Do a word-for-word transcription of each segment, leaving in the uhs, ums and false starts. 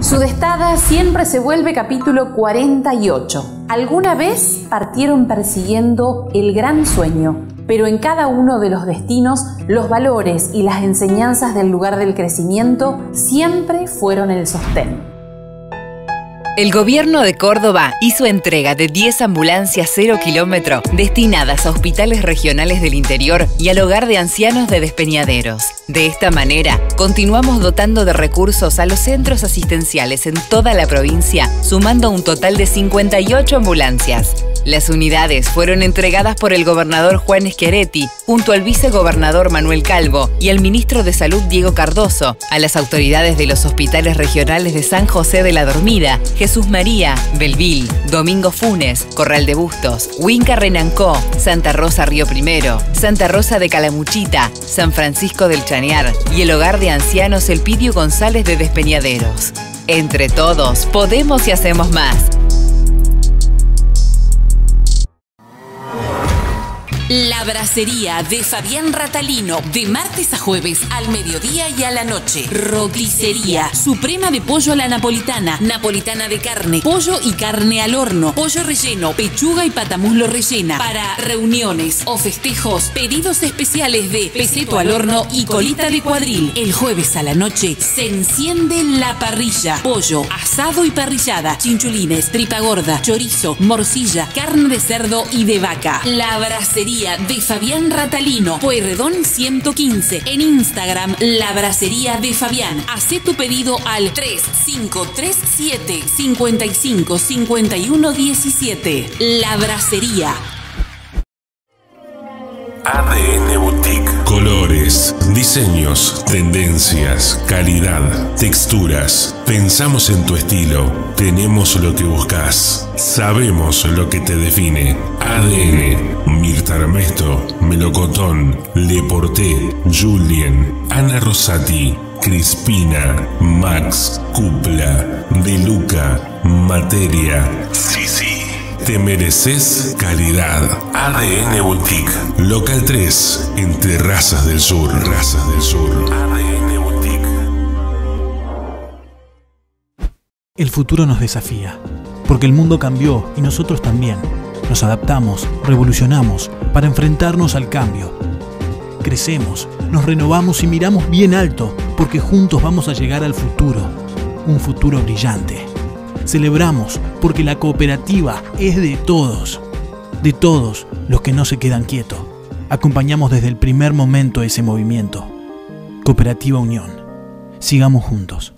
Sudestada siempre se vuelve capítulo cuarenta y ocho. Alguna vez partieron persiguiendo el gran sueño, pero en cada uno de los destinos, los valores y las enseñanzas del lugar del crecimiento siempre fueron el sostén. El gobierno de Córdoba hizo entrega de diez ambulancias cero kilómetro destinadas a hospitales regionales del interior y al hogar de ancianos de Despeñaderos. De esta manera, continuamos dotando de recursos a los centros asistenciales en toda la provincia, sumando un total de cincuenta y ocho ambulancias. Las unidades fueron entregadas por el gobernador Juan Schiaretti, junto al vicegobernador Manuel Calvo y al ministro de Salud Diego Cardoso, a las autoridades de los hospitales regionales de San José de la Dormida, Jesús María, Belville, Domingo Funes, Corral de Bustos, Huinca Renancó, Santa Rosa Río Primero, Santa Rosa de Calamuchita, San Francisco del Chañar y el hogar de ancianos Elpidio González de Despeñaderos. Entre todos, podemos y hacemos más. La Bracería de Fabián Ratalino, de martes a jueves al mediodía y a la noche. Roticería suprema de pollo a la napolitana, napolitana de carne, pollo y carne al horno, pollo relleno, pechuga y patamuslo rellena. Para reuniones o festejos, pedidos especiales de peseto al horno y colita de cuadril. El jueves a la noche se enciende la parrilla. Pollo, asado y parrillada, chinchulines, tripa gorda, chorizo, morcilla, carne de cerdo y de vaca. La Bracería de Fabián Ratalino, Pueyrredón ciento quince. En Instagram, La Bracería de Fabián. Hacé tu pedido al tres cinco tres siete, cinco cinco, cinco uno uno siete. La Bracería. A D N Boutique. Colores, diseños, tendencias, calidad, texturas. Pensamos en tu estilo. Tenemos lo que buscas. Sabemos lo que te define. A D N. Mirta Armesto, Melocotón, Leporté, Julien, Ana Rosati, Crispina, Max, Cupla, De Luca, Materia. Sí, sí. Te mereces calidad. A D N Boutique. Local tres, en Terrazas del Sur. Terrazas del Sur. A D N Boutique. El futuro nos desafía, porque el mundo cambió y nosotros también. Nos adaptamos, revolucionamos para enfrentarnos al cambio. Crecemos, nos renovamos y miramos bien alto, porque juntos vamos a llegar al futuro. Un futuro brillante. Celebramos porque la cooperativa es de todos, de todos los que no se quedan quietos. Acompañamos desde el primer momento ese movimiento. Cooperativa Unión. Sigamos juntos.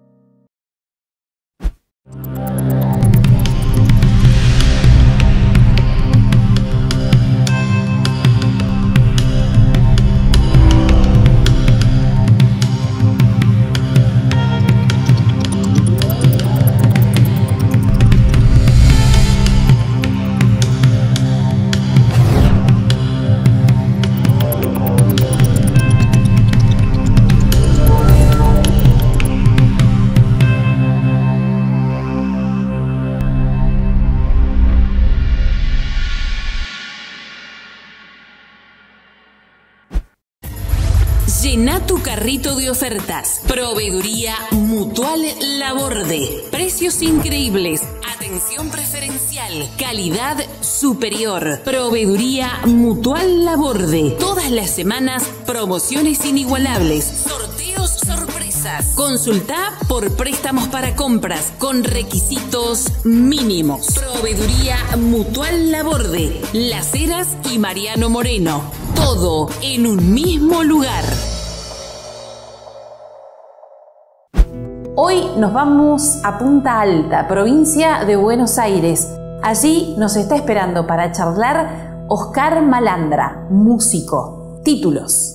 Llena tu carrito de ofertas. Proveeduría Mutual Laborde. Precios increíbles. Atención preferencial. Calidad superior. Proveeduría Mutual Laborde. Todas las semanas, promociones inigualables. Sorteos sorpresas. Consulta por préstamos para compras con requisitos mínimos. Proveeduría Mutual Laborde. Las Heras y Mariano Moreno. Todo en un mismo lugar. Hoy nos vamos a Punta Alta, provincia de Buenos Aires. Allí nos está esperando para charlar Oscar Malandra, músico. Títulos.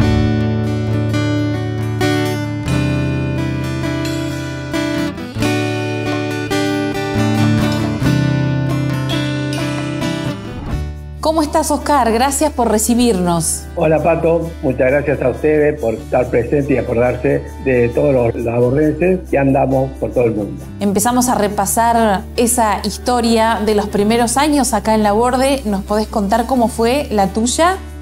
¿Cómo estás, Oscar? Gracias por recibirnos. Hola, Pato. Muchas gracias a ustedes por estar presentes y acordarse de todos los labordenses que andamos por todo el mundo. Empezamos a repasar esa historia de los primeros años acá en Laborde. ¿Nos podés contar cómo fue la tuya?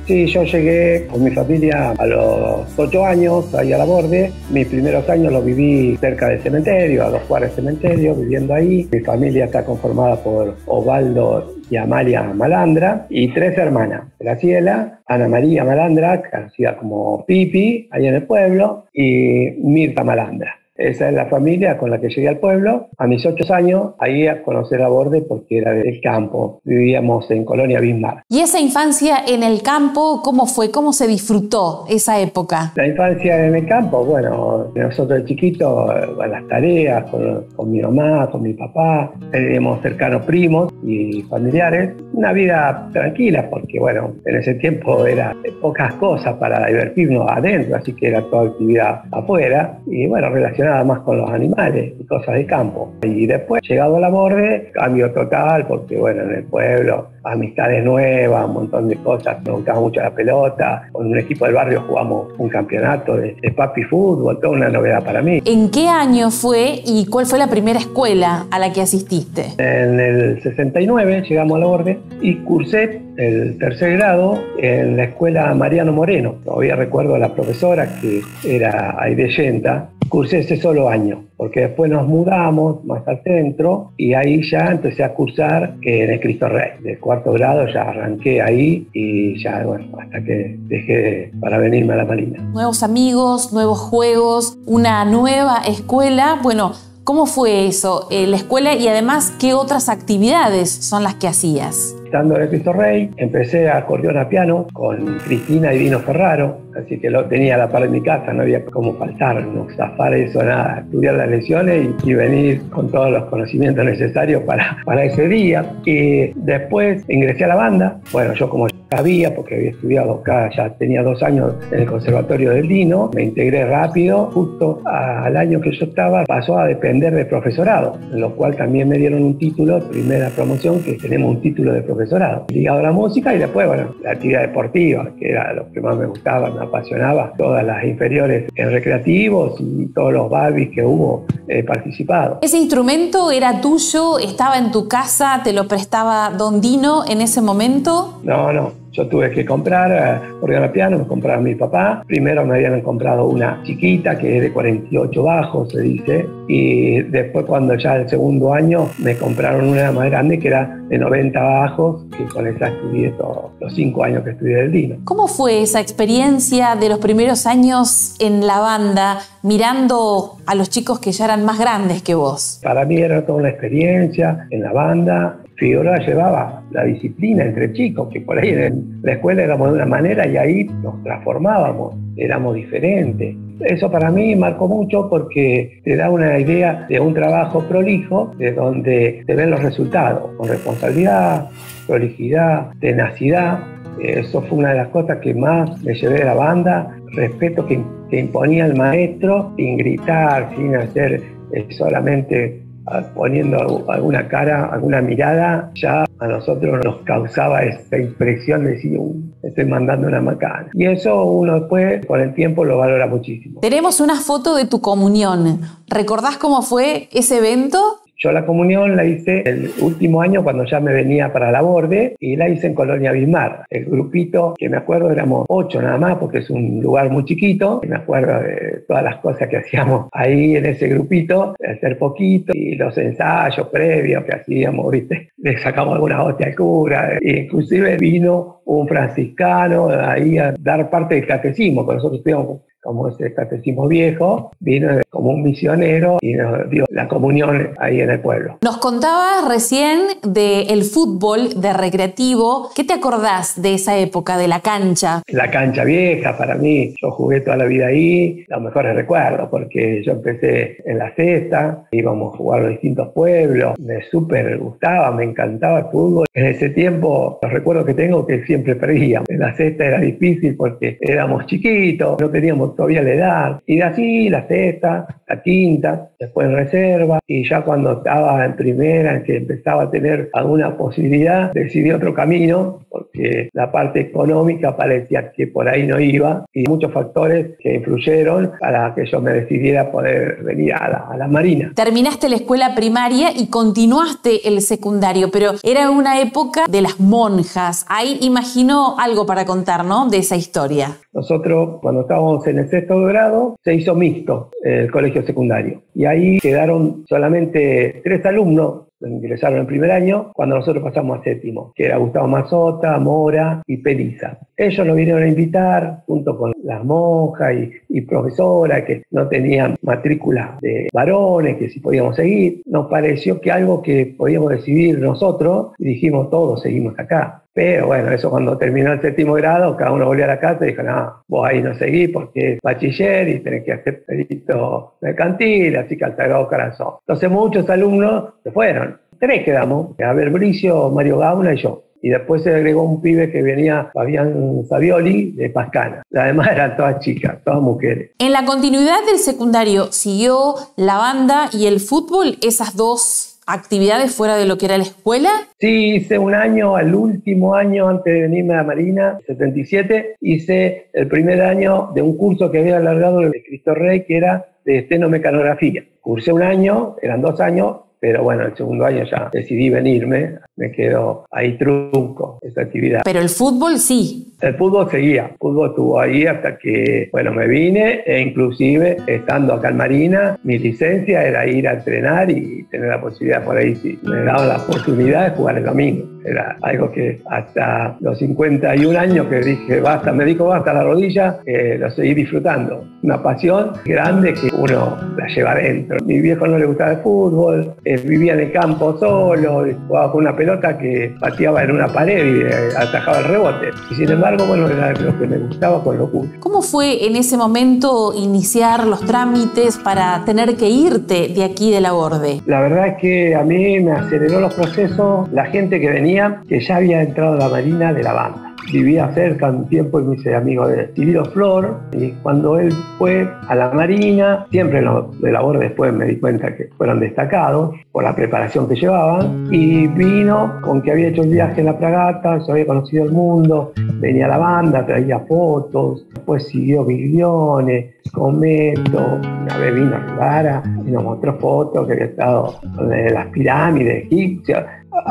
Sí, yo llegué con mi familia a los ocho años, ahí a Laborde. Mis primeros años los viví cerca del cementerio, a dos cuadras del cementerio, viviendo ahí. Mi familia está conformada por Osvaldo y Amalia Malandra y tres hermanas, Graciela, Ana María Malandra, conocida como Pipi, ahí en el pueblo, y Mirta Malandra. Esa es la familia con la que llegué al pueblo. A mis ocho años, ahí a conocer Laborde porque era del campo. Vivíamos en Colonia Bismarck. ¿Y esa infancia en el campo, cómo fue? ¿Cómo se disfrutó esa época? La infancia en el campo, bueno, nosotros de chiquitos, las tareas con, con mi mamá, con mi papá, teníamos cercanos primos y familiares. Una vida tranquila porque, bueno, en ese tiempo era pocas cosas para divertirnos adentro, así que era toda actividad afuera. Y, bueno, relacionada más con los animales y cosas de campo. Y después, llegado a Laborde, cambio total, porque bueno, en el pueblo, amistades nuevas, un montón de cosas. Me gustaba mucho la pelota. Con un equipo del barrio jugamos un campeonato de, de papi fútbol, toda una novedad para mí. ¿En qué año fue y cuál fue la primera escuela a la que asististe? En el sesenta y nueve llegamos a Laborde y cursé el tercer grado en la escuela Mariano Moreno. Todavía recuerdo a la profesora, que era Aide Yenta. Cursé ese solo año, porque después nos mudamos más al centro y ahí ya empecé a cursar en el Cristo Rey. De cuarto grado ya arranqué ahí y ya, bueno, hasta que dejé para venirme a la Marina. Nuevos amigos, nuevos juegos, una nueva escuela. Bueno, ¿cómo fue eso, eh, la escuela, y además qué otras actividades son las que hacías? Estando en el Cristo Rey, empecé a acordeón a piano con Cristina Divino Ferraro, así que lo tenía a la par de mi casa, no había cómo faltar, no zafar eso, nada, estudiar las lecciones y, y venir con todos los conocimientos necesarios para, para ese día. Y después ingresé a la banda, bueno, yo como sabía, porque había estudiado acá, ya tenía dos años en el Conservatorio del Lino, me integré rápido, justo al año que yo estaba pasó a depender de profesorado, en lo cual también me dieron un título, primera promoción, que tenemos un título de profesorado ligado a la música, y después, bueno, la actividad deportiva, que era lo que más me gustaba, me apasionaba, todas las inferiores en recreativos y todos los babis que hubo eh, participado. ¿Ese instrumento era tuyo? ¿Estaba en tu casa? ¿Te lo prestaba Don Dino en ese momento? No, no. Yo tuve que comprar órgano a piano, me compraba mi papá. Primero me habían comprado una chiquita que es de cuarenta y ocho bajos, se dice. Y después, cuando ya el segundo año, me compraron una más grande que era de noventa bajos, que con esa estudié todos los cinco años que estudié del Dino. ¿Cómo fue esa experiencia de los primeros años en la banda, mirando a los chicos que ya eran más grandes que vos? Para mí era toda una experiencia en la banda. Figueroa llevaba la disciplina entre chicos, que por ahí en la escuela éramos de una manera y ahí nos transformábamos, éramos diferentes. Eso para mí marcó mucho porque te da una idea de un trabajo prolijo, de donde te ven los resultados, con responsabilidad, prolijidad, tenacidad. Eso fue una de las cosas que más me llevé de la banda, respeto que, que imponía el maestro, sin gritar, sin hacer eh, solamente poniendo alguna cara, alguna mirada, ya a nosotros nos causaba esa impresión de decir, uh, estoy mandando una macana. Y eso uno después, con el tiempo, lo valora muchísimo. Tenemos una foto de tu comunión. ¿Recordás cómo fue ese evento? Yo la comunión la hice el último año cuando ya me venía para Laborde y la hice en Colonia Bismarck. El grupito, que me acuerdo éramos ocho nada más porque es un lugar muy chiquito. Me acuerdo de todas las cosas que hacíamos ahí en ese grupito, de hacer poquito y los ensayos previos que hacíamos, ¿viste? Le sacamos algunas hostias al cura. E inclusive vino un franciscano ahí a dar parte del catecismo, que nosotros estudiamos como ese catecismo viejo, vino como un misionero y nos dio la comunión ahí en el pueblo. Nos contabas recién del fútbol, de recreativo. ¿Qué te acordás de esa época, de la cancha? La cancha vieja, para mí, yo jugué toda la vida ahí, los mejores recuerdos, porque yo empecé en la cesta, íbamos a jugar a los distintos pueblos, me súper gustaba, me encantaba el fútbol. En ese tiempo, los recuerdos que tengo que siempre perdíamos. En la cesta era difícil porque éramos chiquitos, no teníamos todavía la edad, y de así la sexta, la quinta, después en reserva, y ya cuando estaba en primera, en que empezaba a tener alguna posibilidad, decidí otro camino, porque la parte económica parecía que por ahí no iba, y muchos factores que influyeron para que yo me decidiera poder venir a la, a la Marina. Terminaste la escuela primaria y continuaste el secundario. secundario, pero era una época de las monjas. Ahí imagino algo para contar, ¿no? De esa historia. Nosotros, cuando estábamos en el sexto grado, se hizo mixto el colegio secundario. Y ahí quedaron solamente tres alumnos, ingresaron en primer año, cuando nosotros pasamos a séptimo, que era Gustavo Mazota, Mora y Peliza. Ellos nos vinieron a invitar, junto con las monjas y, y profesoras, que no tenían matrícula de varones, que si podíamos seguir. Nos pareció que algo que podíamos decidir nosotros, y dijimos todos seguimos acá. Pero bueno, eso cuando terminó el séptimo grado, cada uno volvió a la casa y dijo, no, vos ahí no seguís porque es bachiller y tenés que hacer perito mercantil, así que al Sagrado Corazón. Entonces muchos alumnos se fueron. Tres quedamos, Abel Bricio, Mario Gauna y yo. Y después se agregó un pibe que venía, Fabián Savioli, de Pascana. Además eran todas chicas, todas mujeres. En la continuidad del secundario, ¿siguió la banda y el fútbol, esas dos actividades fuera de lo que era la escuela? Sí, hice un año, al último año antes de venirme a Marina, setenta y siete, hice el primer año de un curso que había alargado de Cristo Rey, que era de esteноmecanografía. Cursé un año, eran dos años, pero bueno, el segundo año ya decidí venirme, me quedó ahí trunco esa actividad. Pero el fútbol sí. El fútbol seguía, el fútbol estuvo ahí hasta que, bueno, me vine e inclusive estando acá en Marina, mi licencia era ir a entrenar y tener la posibilidad por ahí, si me daban la oportunidad de jugar el domingo. Era algo que hasta los cincuenta y un años que dije basta, me dijo basta la rodilla, eh, lo seguí disfrutando. Una pasión grande que uno la lleva adentro. Mi viejo no le gustaba el fútbol, eh, vivía en el campo solo, jugaba con una pelota que pateaba en una pared y eh, atajaba el rebote. Y sin embargo, bueno, era lo que me gustaba con locura. ¿Cómo fue en ese momento iniciar los trámites para tener que irte de aquí de la Borde? La verdad es que a mí me aceleró los procesos la gente que venía, que ya había entrado a la Marina de la banda. Vivía cerca un tiempo y me hice amigo de Cirilo Flor, y cuando él fue a la Marina, siempre los de la Borde después me di cuenta que fueron destacados por la preparación que llevaban, y vino con que había hecho el viaje en la fragata, se había conocido el mundo, venía la banda, traía fotos, después siguió Biglione, Cometo, una vez vino Rivara y nos mostró fotos que había estado en las pirámides egipcias.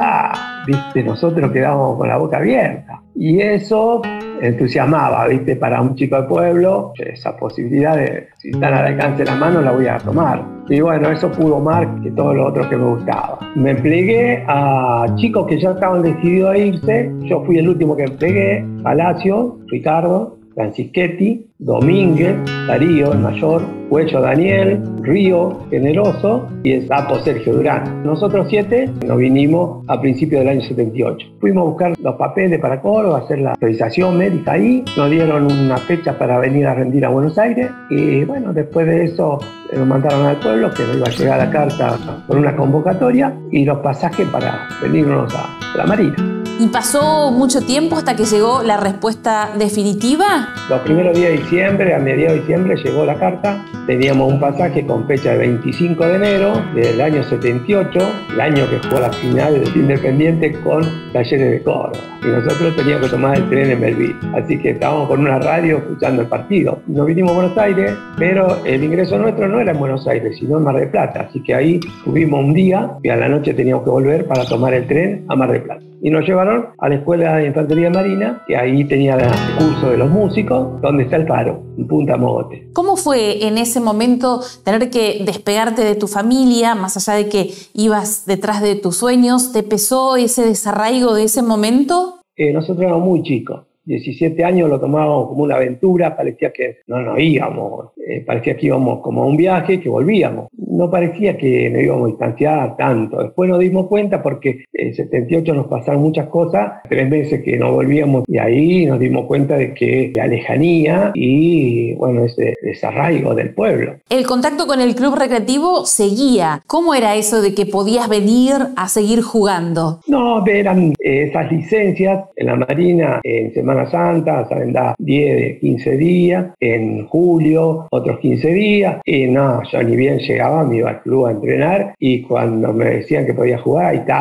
Ah, viste, nosotros quedábamos con la boca abierta. Y eso entusiasmaba, viste, para un chico de pueblo, esa posibilidad de, si están al alcance de la mano, la voy a tomar. Y bueno, eso pudo más que todo lo otro que me gustaba. Me plegué a chicos que ya estaban decididos a irse. Yo fui el último que me plegué: Palacio, Ricardo, Francischetti, Domínguez, Darío, el mayor, Huecho Daniel, Río, Generoso y el sapo Sergio Durán. Nosotros siete nos vinimos a principios del año setenta y ocho. Fuimos a buscar los papeles para Córdoba, hacer la autorización médica ahí. Nos dieron una fecha para venir a rendir a Buenos Aires y bueno, después de eso nos mandaron al pueblo que nos iba a llegar la carta con una convocatoria y los pasajes para venirnos a la Marina. ¿Y pasó mucho tiempo hasta que llegó la respuesta definitiva? Los primeros días de diciembre, a mediados de diciembre, llegó la carta. Teníamos un pasaje con fecha de veinticinco de enero del año setenta y ocho, el año que jugó la final del Independiente con Talleres de Córdoba. Y nosotros teníamos que tomar el tren en Belville. Así que estábamos con una radio escuchando el partido. Nos vinimos a Buenos Aires, pero el ingreso nuestro no era en Buenos Aires, sino en Mar del Plata. Así que ahí tuvimos un día y a la noche teníamos que volver para tomar el tren a Mar del Plata. Y nos llevaron a la Escuela de Infantería Marina, que ahí tenía el curso de los músicos, donde está el faro, en Punta Mogote. ¿Cómo fue en ese momento tener que despegarte de tu familia, más allá de que ibas detrás de tus sueños? ¿Te pesó ese desarraigo de ese momento? Eh, nosotros éramos muy chicos. diecisiete años lo tomábamos como una aventura, parecía que no nos íbamos, eh, parecía que íbamos como a un viaje, que volvíamos. No parecía que nos íbamos a distanciar tanto. Después nos dimos cuenta porque en setenta y ocho nos pasaron muchas cosas, tres meses que no volvíamos y ahí nos dimos cuenta de que la lejanía y bueno, ese desarraigo del pueblo. El contacto con el club recreativo seguía. ¿Cómo era eso de que podías venir a seguir jugando? No, eran eh, esas licencias en la Marina en Semana Santa, saben, da diez, quince días, en julio otros quince días, y no, yo ni bien llegaba, me iba al club a entrenar y cuando me decían que podía jugar, ahí estaba.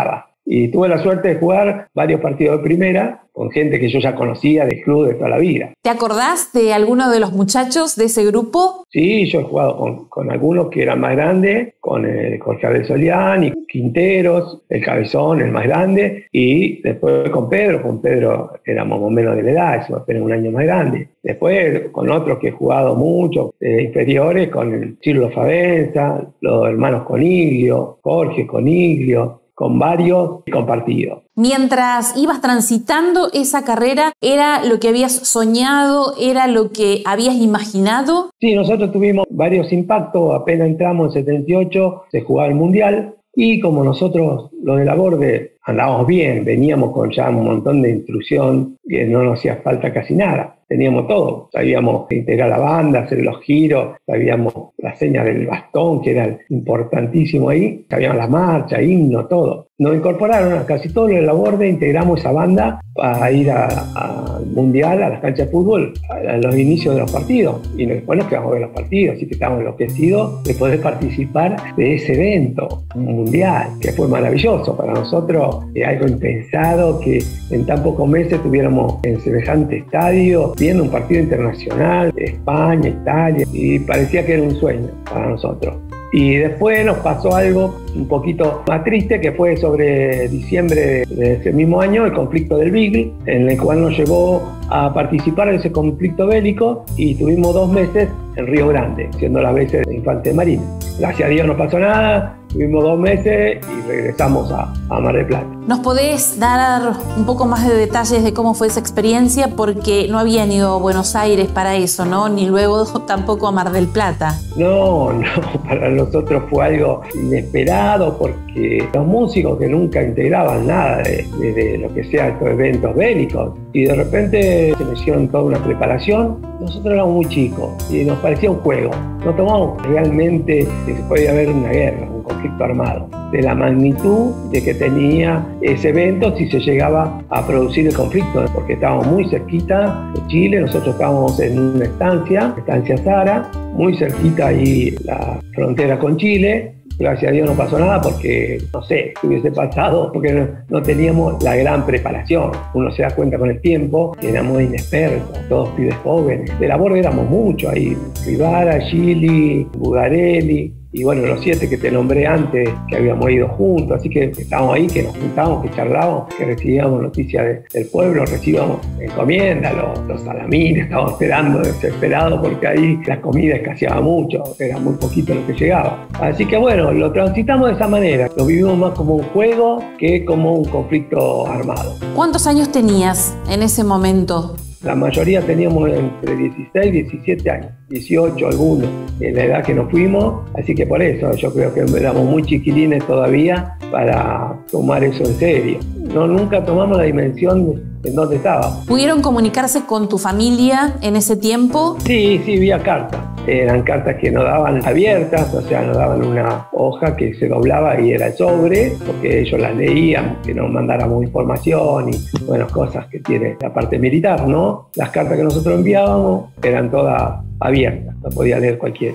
Y tuve la suerte de jugar varios partidos de primera con gente que yo ya conocía del club de toda la vida. ¿Te acordás de alguno de los muchachos de ese grupo? Sí, yo he jugado con, con algunos que eran más grandes, con el Jorge Abel Solián y Quinteros, el Cabezón, el más grande, y después con Pedro, con Pedro éramos más o menos de la edad, eso apenas un año más grande. Después con otros que he jugado mucho, eh, inferiores, con el Chirlo Favenza, los hermanos Coniglio, Jorge Coniglio, con varios compartidos. Mientras ibas transitando esa carrera, ¿era lo que habías soñado? ¿Era lo que habías imaginado? Sí, nosotros tuvimos varios impactos. Apenas entramos en setenta y ocho, se jugaba el Mundial. Y como nosotros, los de la Borde, andábamos bien, veníamos con ya un montón de instrucción, que no nos hacía falta casi nada. Teníamos todo, sabíamos integrar la banda, hacer los giros, sabíamos la seña del bastón, que era importantísimo ahí, sabíamos la marcha, himno, todo. Nos incorporaron a casi todos los de la Borde, integramos esa banda para ir al Mundial, a las canchas de fútbol, a, a los inicios de los partidos. Y después nos quedamos a ver los partidos, así que estábamos enloquecidos de poder participar de ese evento mundial, que fue maravilloso para nosotros, eh, algo impensado, que en tan pocos meses tuviéramos en semejante estadio, viendo un partido internacional, España, Italia, y parecía que era un sueño para nosotros. Y después nos pasó algo un poquito más triste, que fue sobre diciembre de ese mismo año, el conflicto del Beagle, en el cual nos llevó a participar en ese conflicto bélico, y tuvimos dos meses en Río Grande, siendo las veces de Infante Marina. Gracias a Dios no pasó nada, tuvimos dos meses y regresamos a, a Mar del Plata. ¿Nos podés dar un poco más de detalles de cómo fue esa experiencia? Porque no habían ido a Buenos Aires para eso, ¿no? Ni luego tampoco a Mar del Plata. No, no, para nosotros fue algo inesperado, porque los músicos que nunca integraban nada de, de, de lo que sea estos eventos bélicos, y de repente se me hicieron toda una preparación. Nosotros éramos muy chicos y nos parecía un juego. No tomamos realmente que se podía haber una guerra, un conflicto armado, de la magnitud de que tenía ese evento si se llegaba a producir el conflicto, porque estábamos muy cerquita de Chile. Nosotros estábamos en una estancia, estancia Sara, muy cerquita ahí la frontera con Chile. Gracias a Dios no pasó nada, porque, no sé, qué hubiese pasado, porque no, no teníamos la gran preparación. Uno se da cuenta con el tiempo que éramos inexpertos, todos pibes jóvenes. De la Borde éramos muchos ahí, Rivara, Gili, Bugarelli, y bueno, los siete que te nombré antes, que habíamos ido juntos, así que estábamos ahí, que nos juntábamos, que charlábamos, que recibíamos noticias de, del pueblo, recibíamos encomiendas, los, los salamines, estábamos esperando desesperados, porque ahí la comida escaseaba mucho, era muy poquito lo que llegaba. Así que bueno, lo transitamos de esa manera, lo vivimos más como un juego que como un conflicto armado. ¿Cuántos años tenías en ese momento? La mayoría teníamos entre dieciséis y diecisiete años, dieciocho algunos, en la edad que nos fuimos, así que por eso yo creo que éramos muy chiquilines todavía para tomar eso en serio. No, nunca tomamos la dimensión en dónde estábamos. ¿Pudieron comunicarse con tu familia en ese tiempo? Sí, sí, vía carta. Eran cartas que nos daban abiertas, o sea, nos daban una hoja que se doblaba y era el sobre, porque ellos las leían, que nos mandáramos información y, bueno, cosas que tiene la parte militar, ¿no? Las cartas que nosotros enviábamos eran todas abiertas, no podía leer cualquiera.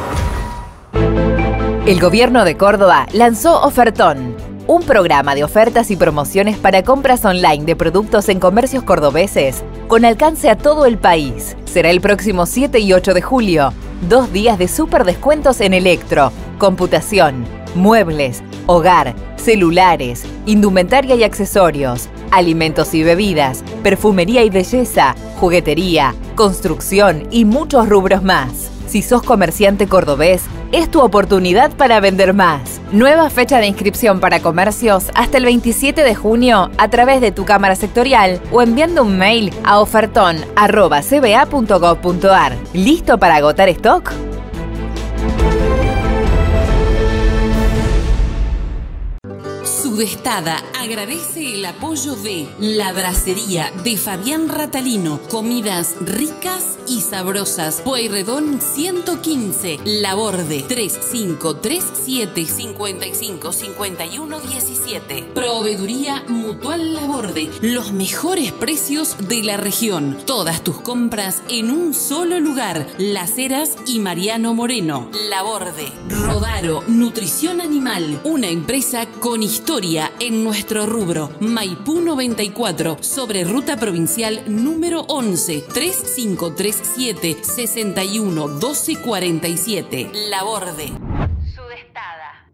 El Gobierno de Córdoba lanzó Ofertón, un programa de ofertas y promociones para compras online de productos en comercios cordobeses con alcance a todo el país. Será el próximo siete y ocho de julio, dos días de súper descuentos en electro, computación, muebles, hogar, celulares, indumentaria y accesorios, alimentos y bebidas, perfumería y belleza, juguetería, construcción y muchos rubros más. Si sos comerciante cordobés, es tu oportunidad para vender más. Nueva fecha de inscripción para comercios hasta el veintisiete de junio a través de tu cámara sectorial o enviando un mail a ofertón arroba c b a punto gov punto a r. ¿Listo para agotar stock? Sudestada agradece el apoyo de La Bracería de Fabián Ratalino. Comidas ricas y sabrosas. Pueyrredón ciento quince. La Borde tres cinco tres siete cinco cinco cinco uno uno siete. Proveeduría Mutual La Borde. Los mejores precios de la región. Todas tus compras en un solo lugar. Las Heras y Mariano Moreno. La Borde. Rodaro Nutrición Animal. Una empresa con historia historia en nuestro rubro. Maipú noventa y cuatro, sobre ruta provincial número once, tres cinco tres siete, seis uno uno dos cuatro siete. Laborde. Sudestada.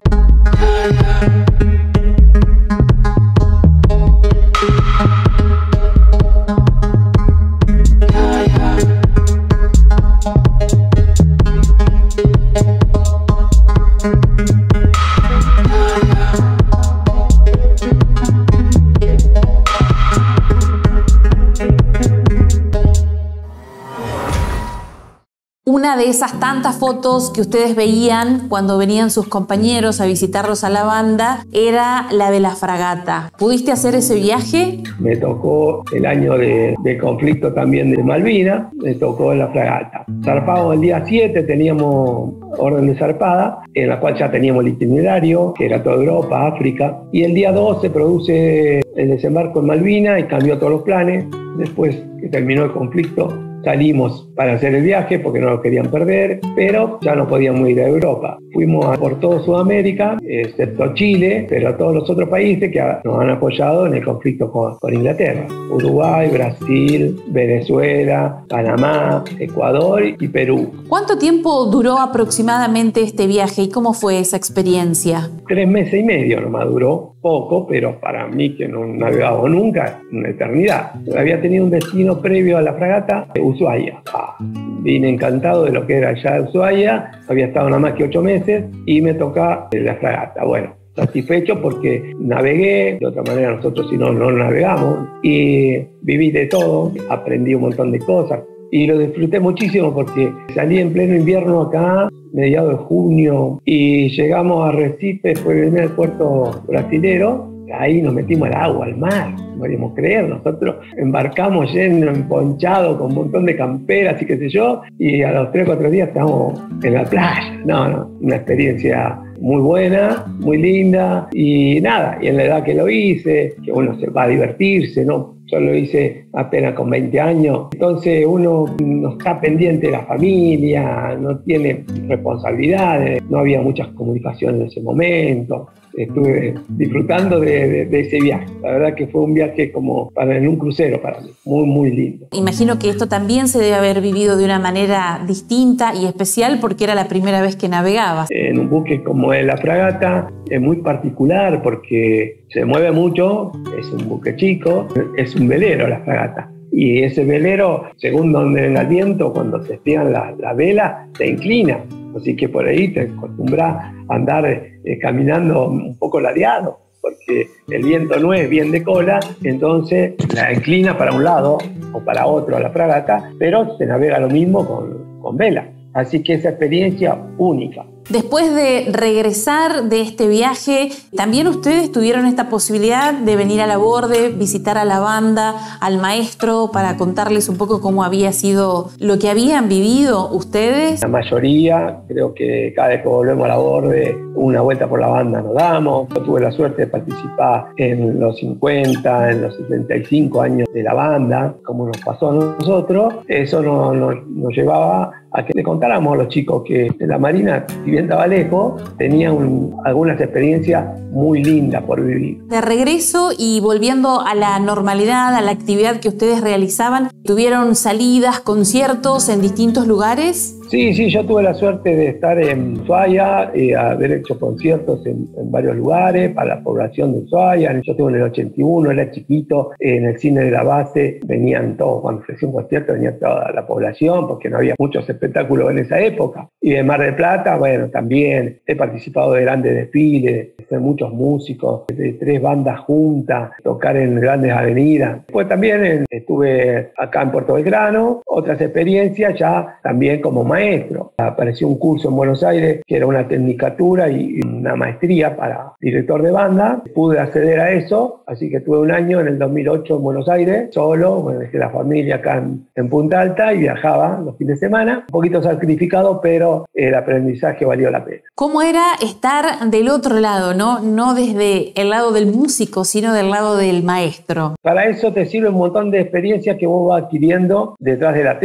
Una de esas tantas fotos que ustedes veían cuando venían sus compañeros a visitarlos a la banda era la de la fragata. ¿Pudiste hacer ese viaje? Me tocó el año de, de conflicto también de Malvinas, me tocó la fragata. Zarpamos el día siete, teníamos orden de zarpada, en la cual ya teníamos el itinerario, que era toda Europa, África, y el día dos se produce el desembarco en Malvinas y cambió todos los planes. Después que terminó el conflicto, salimos para hacer el viaje porque no lo querían perder, pero ya no podíamos ir a Europa. Fuimos a por toda Sudamérica, excepto Chile, pero a todos los otros países que nos han apoyado en el conflicto con, con Inglaterra. Uruguay, Brasil, Venezuela, Panamá, Ecuador y Perú. ¿Cuánto tiempo duró aproximadamente este viaje y cómo fue esa experiencia? Tres meses y medio nomás duró, poco, pero para mí que no navegaba nunca, una eternidad. Había tenido un destino previo a la fragata, Ushuaia. Ah, vine encantado de lo que era allá de Ushuaia, había estado nada más que ocho meses y me toca la fragata. Bueno, satisfecho porque navegué, de otra manera nosotros si no, no navegamos, y viví de todo, aprendí un montón de cosas y lo disfruté muchísimo porque salí en pleno invierno acá, mediados de junio, y llegamos a Recife, fue el primer puerto brasilero. Ahí nos metimos al agua, al mar, no podíamos creer. Nosotros embarcamos lleno, emponchado, con un montón de camperas y qué sé yo, y a los tres o cuatro días estamos en la playa. No, no, una experiencia muy buena, muy linda, y nada, y en la edad que lo hice, que uno se va a divertirse, ¿no? Yo lo hice apenas con veinte años, entonces uno no está pendiente de la familia, no tiene responsabilidades, no había muchas comunicaciones en ese momento. Estuve disfrutando de, de, de ese viaje. La verdad que fue un viaje como para en un crucero para mí, muy, muy lindo. Imagino que esto también se debe haber vivido de una manera distinta y especial porque era la primera vez que navegabas. En un buque como es la fragata es muy particular porque se mueve mucho, es un buque chico, es un velero la fragata. Y ese velero, según donde venga el viento, cuando se espían la, la vela, se inclina. Así que por ahí te acostumbras a andar eh, caminando un poco ladeado, porque el viento no es bien de cola, entonces la inclina para un lado o para otro a la fragata, pero se navega lo mismo con, con vela. Así que esa experiencia única. Después de regresar de este viaje, también ustedes tuvieron esta posibilidad de venir a Laborde, visitar a la banda, al maestro, para contarles un poco cómo había sido lo que habían vivido ustedes. La mayoría, creo que cada vez que volvemos a Laborde, una vuelta por la banda nos damos. Yo tuve la suerte de participar en los cincuenta, en los setenta y cinco años de la banda, como nos pasó a nosotros. Eso nos, nos, nos llevaba a que le contáramos a los chicos que en la Marina, si bien estaba lejos, tenía un, algunas experiencias muy lindas por vivir. De regreso y volviendo a la normalidad, a la actividad que ustedes realizaban, ¿tuvieron salidas, conciertos en distintos lugares? Sí, sí, yo tuve la suerte de estar en Ushuaia y haber hecho conciertos en, en varios lugares para la población de Ushuaia. Yo estuve en el ochenta y uno, era chiquito, en el cine de la base venían todos, cuando ofrecí un concierto venía toda la población porque no había muchos espectáculos en esa época. Y de Mar del Plata, bueno, también he participado de grandes desfiles, de muchos músicos, de tres bandas juntas, tocar en grandes avenidas. Después también en, estuve acá en Puerto Belgrano, otras experiencias ya también como maestro. Apareció un curso en Buenos Aires que era una tecnicatura y una maestría para director de banda. Pude acceder a eso, así que tuve un año en el dos mil ocho en Buenos Aires, solo, bueno, dejé la familia acá en, en Punta Alta y viajaba los fines de semana. Un poquito sacrificado, pero el aprendizaje valió la pena. ¿Cómo era estar del otro lado, no, no desde el lado del músico, sino del lado del maestro? Para eso te sirve un montón de experiencias que vos vas adquiriendo detrás del atril.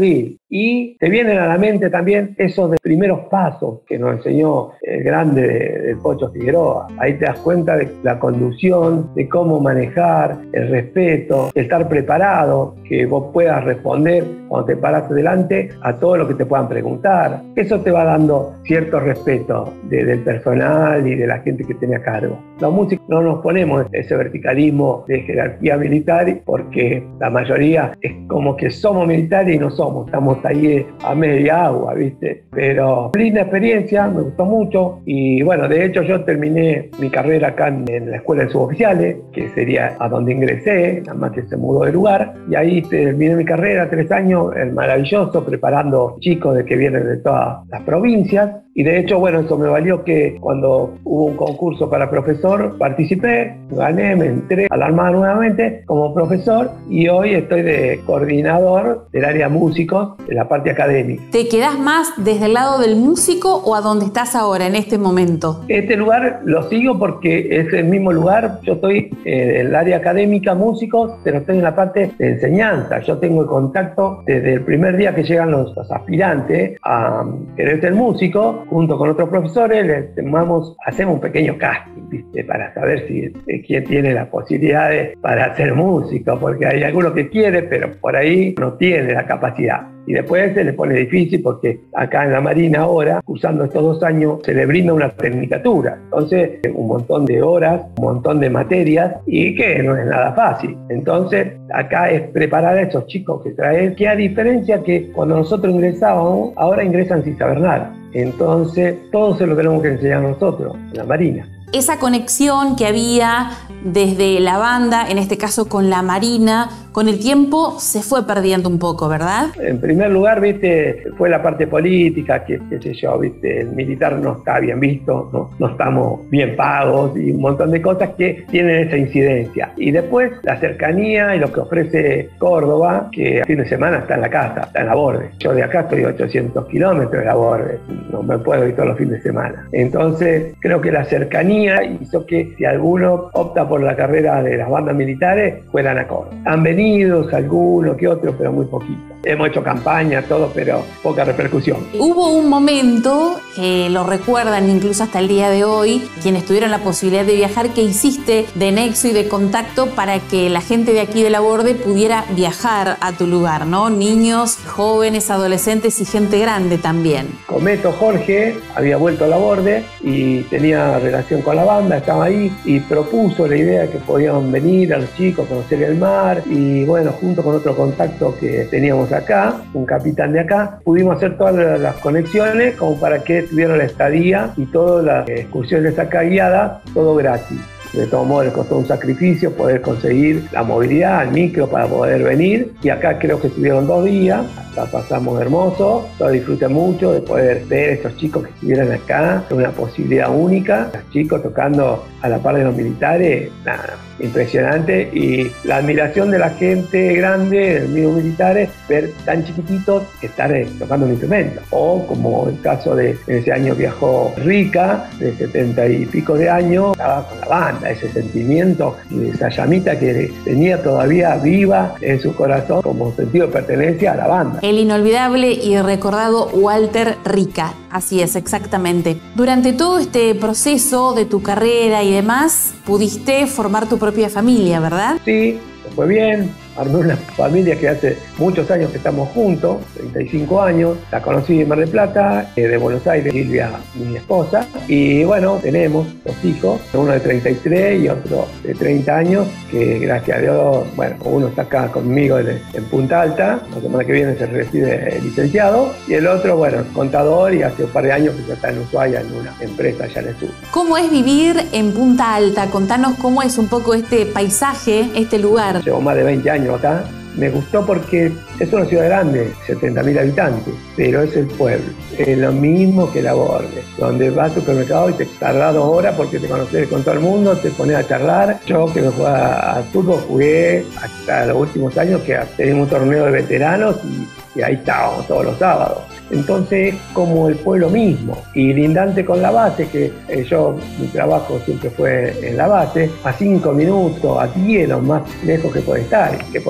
Y te vienen a la mente también esos de primeros pasos que nos enseñó el grande del Pocho Figueroa. Ahí te das cuenta de la conducción, de cómo manejar, el respeto, el estar preparado, que vos puedas responder cuando te paras delante a todo lo que te puedan preguntar. Eso te va dando cierto respeto de, del personal y de la gente que tiene a cargo. Los músicos no nos ponemos ese verticalismo de jerarquía militar porque la mayoría es como que somos militares y no somos, estamos ahí a media agua, ¿viste? Pero linda experiencia, me gustó mucho y bueno, de hecho yo terminé mi carrera acá en, en la escuela de suboficiales, que sería a donde ingresé, nada más que se mudó de lugar, y ahí terminé mi carrera, tres años, el maravilloso, preparando chicos de que vienen de todas las provincias. Y de hecho, bueno, eso me valió que cuando hubo un concurso para profesor, participé, gané, me entré a la Armada nuevamente como profesor y hoy estoy de coordinador del área músicos de la parte académica. ¿Te quedás más desde el lado del músico o a donde estás ahora en este momento? Este lugar lo sigo porque es el mismo lugar. Yo estoy en el área académica, músicos, pero estoy en la parte de enseñanza. Yo tengo el contacto desde el primer día que llegan los, los aspirantes a querer ser músico. Junto con otros profesores les tomamos, hacemos un pequeño casting, ¿viste? Para saber si eh, quién tiene las posibilidades para ser músico, porque hay algunos que quiere, pero por ahí no tiene la capacidad. Y después se les pone difícil porque acá en la Marina ahora, cursando estos dos años, se le brinda una tecnicatura. Entonces, un montón de horas, un montón de materias y que no es nada fácil. Entonces, acá es preparar a esos chicos que traen, que a diferencia que cuando nosotros ingresábamos, ahora ingresan sin saber nada. Entonces, todo se lo tenemos que enseñar nosotros, en la Marina. Esa conexión que había desde la banda, en este caso con la Marina, con el tiempo se fue perdiendo un poco, ¿verdad? En primer lugar, viste, fue la parte política, que qué sé yo, viste, el militar no está bien visto, no, no estamos bien pagos y un montón de cosas que tienen esa incidencia. Y después la cercanía y lo que ofrece Córdoba, que a fin de semana está en la casa, está en la Borde. Yo de acá estoy a ochocientos kilómetros de la Borde, no me puedo ir todos los fines de semana. Entonces, creo que la cercanía hizo que si alguno opta por la carrera de las bandas militares, fueran a Córdoba. Han venido algunos que otros, pero muy poquito. Hemos hecho campaña, todo, pero poca repercusión. Hubo un momento, que lo recuerdan incluso hasta el día de hoy, quienes tuvieron la posibilidad de viajar, que hiciste de nexo y de contacto para que la gente de aquí de la Borde pudiera viajar a tu lugar, ¿no? Niños, jóvenes, adolescentes y gente grande también. Cometo Jorge había vuelto a la Borde y tenía relación con la banda, estaba ahí y propuso la idea de que podían venir a los chicos, conocer el mar y bueno, junto con otro contacto que teníamos acá, un capitán de acá, pudimos hacer todas las conexiones como para que tuvieran la estadía y todas las excursiones acá guiadas, todo gratis. De todos modos les costó un sacrificio poder conseguir la movilidad, el micro para poder venir y acá creo que estuvieron dos días, la pasamos hermoso, yo disfruté mucho de poder ver a estos chicos que estuvieran acá, una posibilidad única, los chicos tocando a la par de los militares, nada, impresionante y la admiración de la gente grande, de los mismos militares, ver tan chiquititos estar tocando un instrumento, o como el caso de en ese año viajó Rica, de setenta y pico de años, estaba con la banda, ese sentimiento y esa llamita que tenía todavía viva en su corazón como sentido de pertenencia a la banda. El inolvidable y recordado Walter Rica, así es, exactamente. Durante todo este proceso de tu carrera y demás, pudiste formar tu propia familia, ¿verdad? Sí, fue bien. Armé una familia que hace muchos años que estamos juntos, treinta y cinco años. La conocí en Mar del Plata, de Buenos Aires, Silvia, mi esposa. Y bueno, tenemos dos hijos, uno de treinta y tres y otro de treinta años, que gracias a Dios, bueno, uno está acá conmigo en, en Punta Alta, la semana que viene se recibe licenciado, y el otro, bueno, contador y hace un par de años que ya está en Ushuaia, en una empresa allá en el sur. ¿Cómo es vivir en Punta Alta? Contanos cómo es un poco este paisaje, este lugar. Llevo más de veinte años acá. Me gustó porque es una ciudad grande, setenta mil habitantes, pero es el pueblo. Es lo mismo que la Borde, donde vas al supermercado y te tardas dos horas porque te conoces con todo el mundo, te pones a charlar. Yo que me jugaba al fútbol jugué hasta los últimos años que teníamos un torneo de veteranos y, y ahí estábamos todos los sábados. Entonces es como el pueblo mismo y lindante con la base, que eh, yo, mi trabajo siempre fue en la base, a cinco minutos, a diez, lo más lejos que puede estar, que por ahí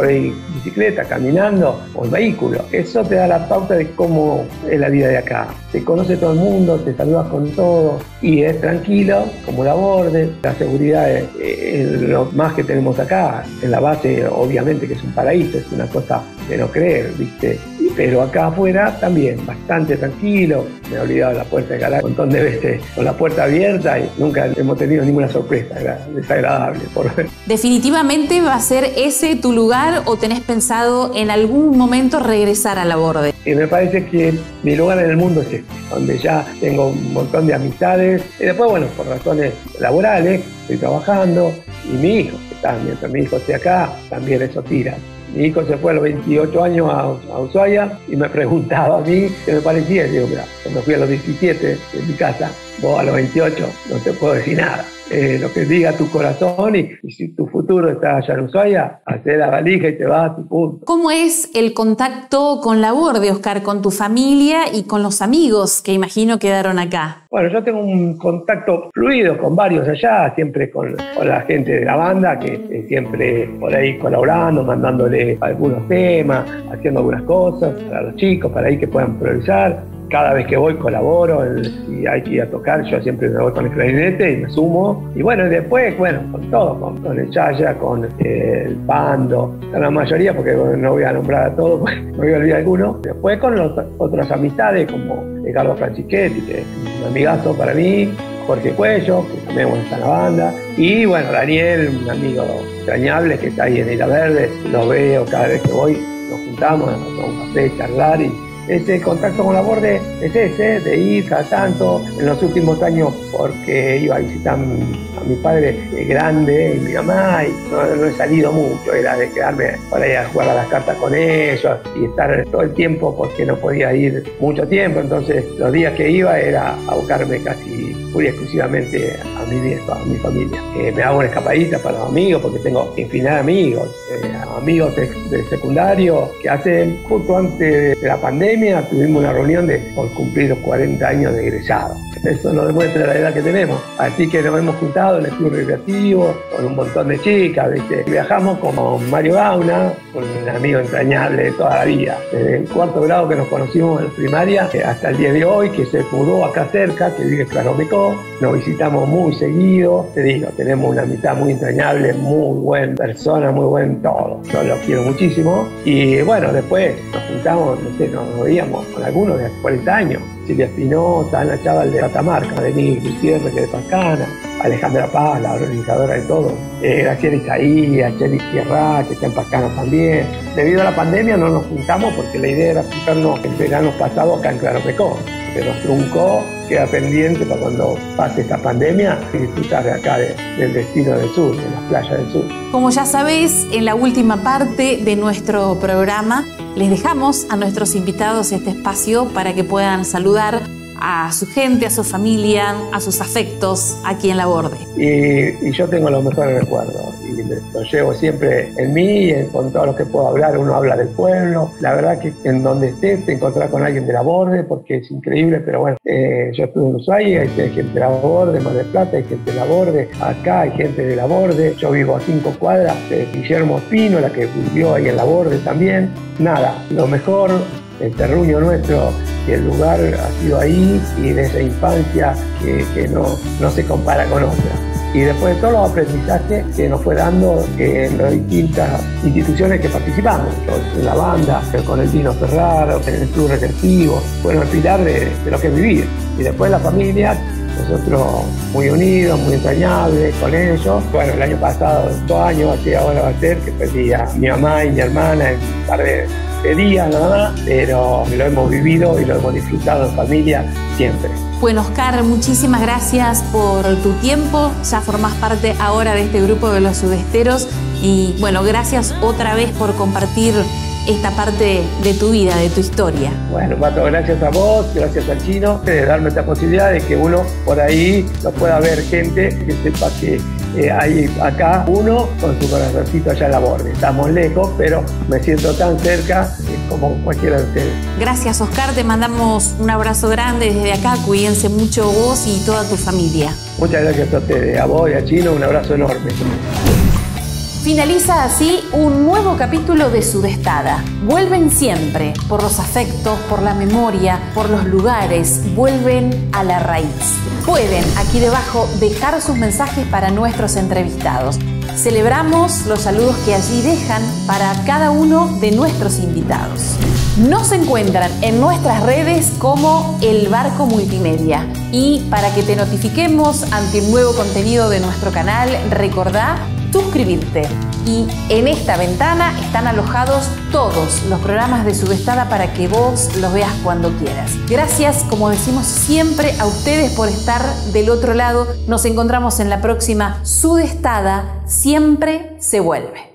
bicicleta, caminando o en vehículo. Eso te da la pauta de cómo es la vida de acá. Te conoce todo el mundo, te saludas con todo y es tranquilo, como la Borde. La seguridad es, es lo más que tenemos acá. En la base, obviamente, que es un paraíso, es una cosa de no creer, ¿viste? Pero acá afuera también, bastante tranquilo. Me he olvidado la puerta de garaje un montón de veces con la puerta abierta y nunca hemos tenido ninguna sorpresa. Era desagradable por ver. ¿Definitivamente va a ser ese tu lugar o tenés pensado en algún momento regresar a la Borde? Y me parece que mi lugar en el mundo es este, donde ya tengo un montón de amistades. Y después, bueno, por razones laborales, estoy trabajando. Y mi hijo, que está, mientras mi hijo esté acá, también eso tira. Mi hijo se fue a los veintiocho años a, a Ushuaia y me preguntaba a mí qué me parecía. Y digo, mira, cuando fui a los diecisiete en mi casa, vos a los veintiocho no te puedo decir nada. Eh, lo que diga tu corazón y, y si tu futuro está allá en Ushuaia, hacé la valija y te vas y punto. ¿Cómo es el contacto con la Borde, Oscar, con tu familia y con los amigos que imagino quedaron acá? Bueno, yo tengo un contacto fluido con varios allá, siempre con, con la gente de la banda, que eh, siempre por ahí colaborando, mandándole algunos temas, haciendo algunas cosas para los chicos, para ahí que puedan improvisar. Cada vez que voy colaboro, si hay que ir a tocar, yo siempre me voy con el clarinete y me sumo. Y bueno, y después, bueno, con todo, con, con el Chaya, con eh, el Pando, con la mayoría, porque bueno, no voy a nombrar a todos, porque me voy a olvidar alguno. Después con los, otras amistades, como Ricardo Francischetti, que es un amigazo para mí, Jorge Cuello, que también bueno, está en la banda, y bueno, Daniel, un amigo entrañable que está ahí en Isla Verde, lo veo cada vez que voy, nos juntamos, nos tomamos un café, charlar y ese contacto con la Borde es ese, de ir cada tanto. En los últimos años, porque iba a visitar a mi padre grande y mi mamá, y no, no he salido mucho, era de quedarme para ir a jugar a las cartas con ellos y estar todo el tiempo porque no podía ir mucho tiempo. Entonces, los días que iba era a buscarme casi muy exclusivamente a mi viejo, a mi familia. Eh, me hago una escapadita para los amigos porque tengo infinidad de amigos, eh, amigos de, de secundario que hace justo antes de la pandemia tuvimos una reunión de por cumplir los cuarenta años de egresado. Eso nos demuestra la edad que tenemos. Así que nos hemos juntado en el club recreativo con un montón de chicas, ¿viste? Viajamos como Mario Gauna, un amigo entrañable de toda la vida. Desde el cuarto grado que nos conocimos en la primaria hasta el día de hoy, que se mudó acá cerca, que vive en Claromecó. Nos visitamos muy seguido. Te digo, tenemos una amistad muy entrañable, muy buena persona, muy buen todo. Yo los quiero muchísimo. Y bueno, después nos juntamos, no sé, nos veíamos con algunos de cuarenta años. Silvia Espinosa, Ana Chaval de Catamarca, Denis Gutiérrez, que de Pascana, Alejandra Paz, la organizadora de todo, eh, Graciela Isaías, Jenny Sierra, que está en Pascana también. Debido a la pandemia no nos juntamos porque la idea era juntarnos el verano pasado acá en Claromecó. Se nos truncó, queda pendiente para cuando pase esta pandemia y disfrutar de acá de, del destino del sur, de las playas del sur. Como ya sabés, en la última parte de nuestro programa les dejamos a nuestros invitados este espacio para que puedan saludar a su gente, a su familia, a sus afectos aquí en la Borde. Y, y yo tengo los mejores recuerdos y los llevo siempre en mí, y con todos los que puedo hablar. Uno habla del pueblo. La verdad que en donde estés te encontrás con alguien de la Borde porque es increíble, pero bueno, eh, yo estuve en Ushuaia, hay gente de la Borde, Mar del Plata, hay gente de la Borde, acá hay gente de la Borde. Yo vivo a cinco cuadras de Guillermo Espino, la que vivió ahí en la Borde también. Nada, lo mejor, el terruño nuestro, que el lugar ha sido ahí y de esa infancia que, que no, no se compara con otra. Y después de todos los aprendizajes que nos fue dando en las distintas instituciones que participamos, en la banda, con el Dino Ferraro, en el club recreativo, bueno, el pilar de, de lo que es vivir. Y después la familia, nosotros muy unidos, muy entrañables con ellos. Bueno, el año pasado, dos años, así ahora va a ser, que perdí a mi mamá y mi hermana en un par de, de días nada más, pero lo hemos vivido y lo hemos disfrutado en familia siempre. Bueno, Oscar, muchísimas gracias por tu tiempo. Ya formás parte ahora de este grupo de los sudesteros y bueno, gracias otra vez por compartir esta parte de tu vida, de tu historia. Bueno, Pato, gracias a vos, gracias al Chino, de darme esta posibilidad de que uno por ahí lo pueda ver gente que sepa que eh, hay acá uno con su corazoncito allá en la Borde. Estamos lejos, pero me siento tan cerca eh, como cualquiera de ustedes. Gracias, Oscar, te mandamos un abrazo grande desde acá, cuídense mucho vos y toda tu familia. Muchas gracias a ustedes, a vos y a Chino, un abrazo enorme. Finaliza así un nuevo capítulo de Sudestada. Vuelven siempre, por los afectos, por la memoria, por los lugares, vuelven a la raíz. Pueden aquí debajo dejar sus mensajes para nuestros entrevistados. Celebramos los saludos que allí dejan para cada uno de nuestros invitados. Nos encuentran en nuestras redes como El Barco Multimedia. Y para que te notifiquemos ante un nuevo contenido de nuestro canal, recordá suscribirte. Y en esta ventana están alojados todos los programas de Sudestada para que vos los veas cuando quieras. Gracias, como decimos siempre, a ustedes por estar del otro lado. Nos encontramos en la próxima Sudestada. Siempre se vuelve.